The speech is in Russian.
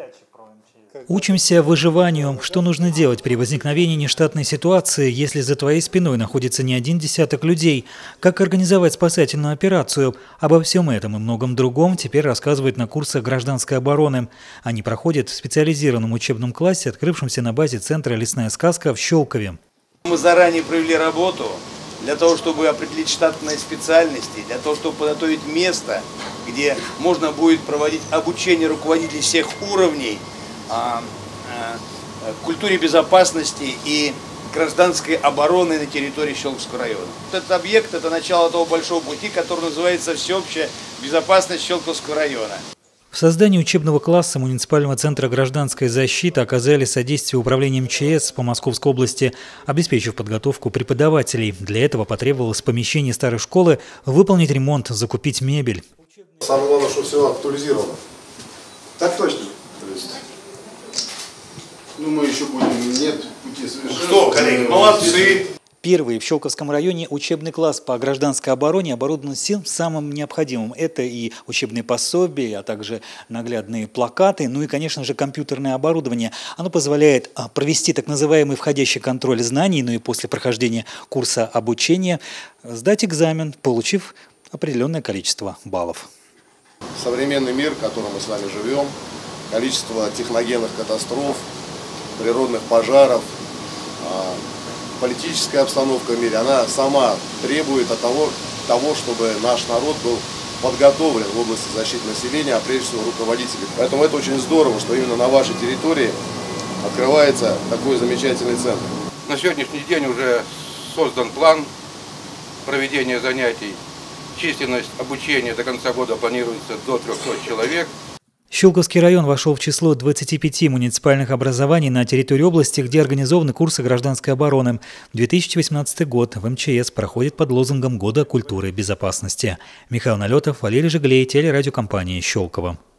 Учимся выживанию. Что нужно делать при возникновении нештатной ситуации, если за твоей спиной находится не один десяток людей? Как организовать спасательную операцию? Обо всем этом и многом другом теперь рассказывают на курсах гражданской обороны. Они проходят в специализированном учебном классе, открывшемся на базе центра «Лесная сказка» в Щелкове. Мы заранее провели работу для того, чтобы определить штатные специальности, для того, чтобы подготовить место, где можно будет проводить обучение руководителей всех уровней, культуре безопасности и гражданской обороны на территории Щелковского района. Этот объект – это начало того большого пути, который называется «Всеобщая безопасность Щелковского района». В создании учебного класса муниципального центра гражданской защиты оказали содействие управления МЧС по Московской области, обеспечив подготовку преподавателей. Для этого потребовалось в помещении старой школы выполнить ремонт, закупить мебель. Самое главное, что все актуализировано. Так точно. Мы еще будем, нет пути совершенства. Что, коллеги, молодцы! Первый в Щелковском районе учебный класс по гражданской обороне оборудован всем самым необходимым. Это и учебные пособия, а также наглядные плакаты, ну и, конечно же, компьютерное оборудование. Оно позволяет провести так называемый входящий контроль знаний, ну и после прохождения курса обучения сдать экзамен, получив определенное количество баллов. Современный мир, в котором мы с вами живем, количество техногенных катастроф, природных пожаров, политическая обстановка в мире, она сама требует того, чтобы наш народ был подготовлен в области защиты населения, а прежде всего руководителей. Поэтому это очень здорово, что именно на вашей территории открывается такой замечательный центр. На сегодняшний день уже создан план проведения занятий. Численность обучения до конца года планируется до 300 человек. Щелковский район вошел в число 25 муниципальных образований на территории области, где организованы курсы гражданской обороны. 2018 год в МЧС проходит под лозунгом «Года культуры и безопасности». Михаил Налетов, Валерий Жиглей, телерадиокомпания «Щелково».